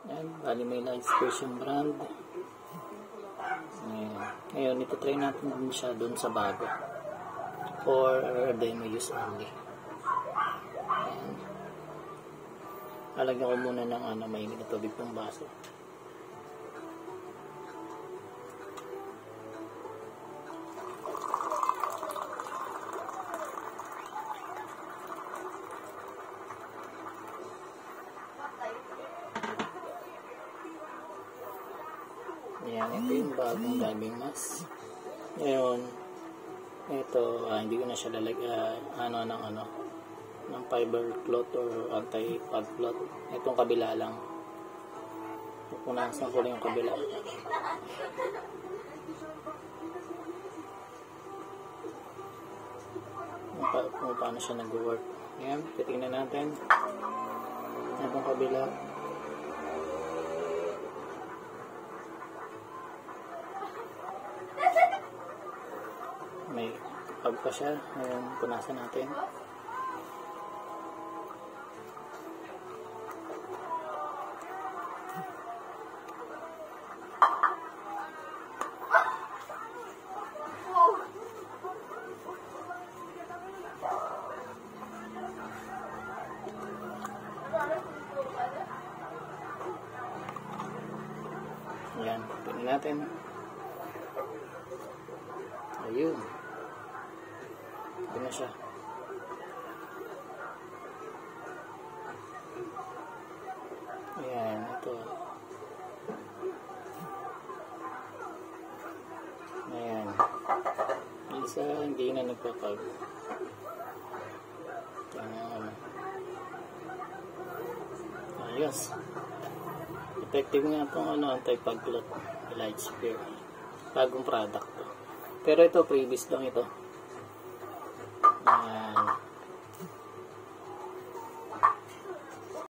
Ayan, bali may light version brand. Ayan. Ngayon, ito try natin din siya dun sa bago. For demo use only. Ayan. Alagyan ko muna ng mainit na tubig pang baso. Ayan, ito yung bagong diving mask. Ngayon, ito, hindi ko na siya lalagyan ng fiber cloth or anti-pad cloth. Itong kabila lang. Pupunasan ko lang yung kabila. Kung paano siya nag-work. Ayan, titingnan natin. Itong kabila. May pag pa siya. Ayan, punasan natin. Ayan, tingnan natin. Ayun. Ito na siya. Ayan, ito. Ayan. Isa, hindi na nagpapag. Ayos. Effective nga itong anti-pag cloth light spear. Bagong product to. Pero ito, previous lang ito.